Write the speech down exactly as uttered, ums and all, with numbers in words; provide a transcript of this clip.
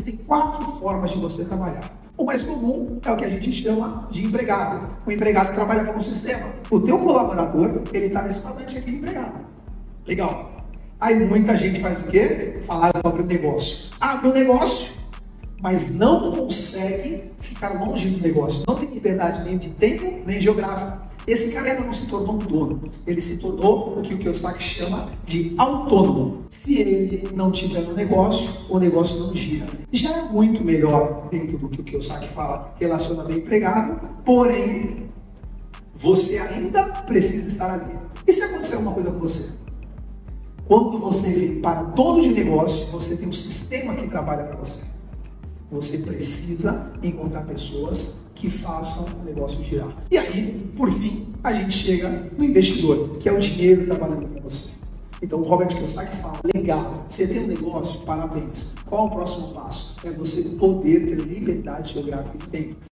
Existem quatro formas de você trabalhar. O mais comum é o que a gente chama de empregado. O empregado trabalha como sistema. O teu colaborador, ele está nesse quadrante aqui de empregado. Legal. Aí muita gente faz o quê? Falar sobre o negócio. Abre o negócio, mas não consegue ficar longe do negócio. Não tem liberdade nem de tempo, nem geográfico. Esse cara ainda não se tornou um dono. Ele se tornou o que o Kiyosaki chama de autônomo. Se ele não tiver no negócio, o negócio não gira. Já é muito melhor dentro do que o Kiyosaki fala, relacionado ao empregado, porém, você ainda precisa estar ali. E se acontecer uma coisa com você? Quando você vem para todo de negócio, você tem um sistema que trabalha para você. Você precisa encontrar pessoas que façam o negócio girar. E aí, por fim, a gente chega no investidor, que é o dinheiro trabalhando para você. Então, o Robert Kiyosaki fala, legal, você tem um negócio, parabéns. Qual é o próximo passo? É você poder ter liberdade geográfica de tempo.